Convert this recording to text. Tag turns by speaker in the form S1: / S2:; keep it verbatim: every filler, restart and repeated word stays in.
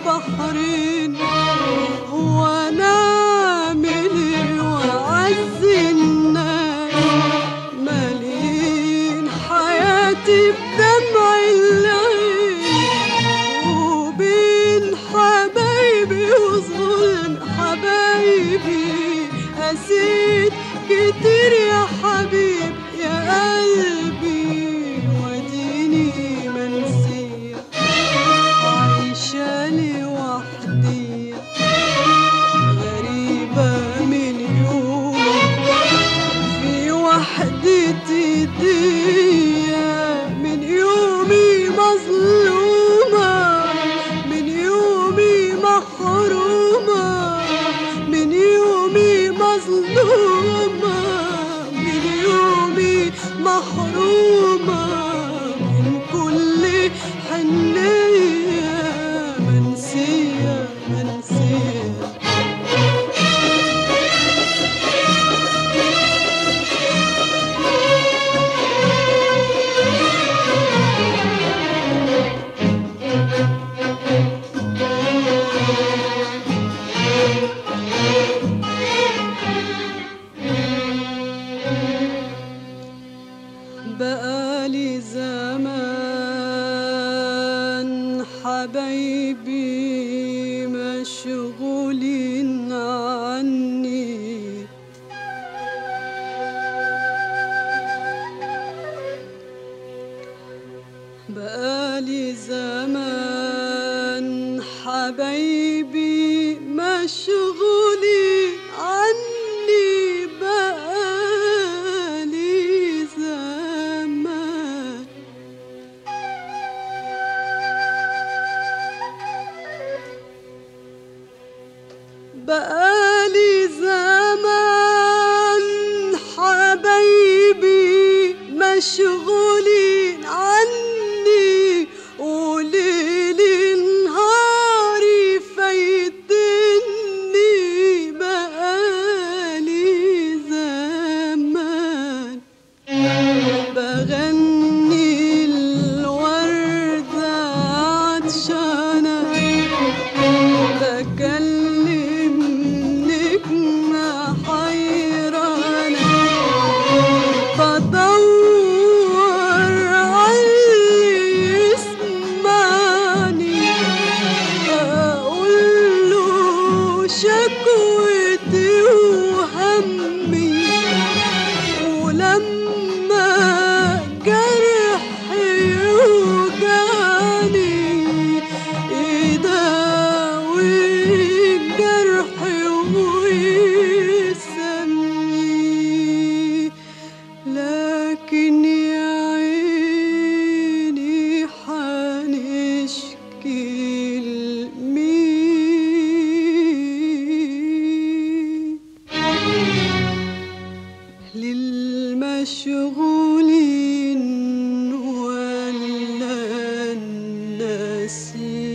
S1: بحرين، ونعمل وعز الناس مالين حياتي بدمع العين، وبين حبايبي وظلم حبايبي قسيت كتير يا حبيب يا قلبي، واديني منسية عايشة لوحدي غريبة من يوم في وحدتي دي، من يومي مظلومة، من يومي محرومة، من يومي مظلومة، من يومي محرومة من كل حنية، منسية منسية. بقالي زمان حبايبي مشغولين عني، بقالي زمان حبايبي مشغولين عني، بقالي زمان بقالي زمان حبايبي مشغولين عني، وليل نهاري فايتني، بقالي زمان بغني الوردة عطشانة، بكلم نجمة حيرانة، بدور عاللي يسمعني، أقوله شكوتي وهمي، ولما جرحي يوجعني يداوي جرحي ويسميه، لكن يا عيني حنشكي لمين؟ للمشغولين ولا الناسين؟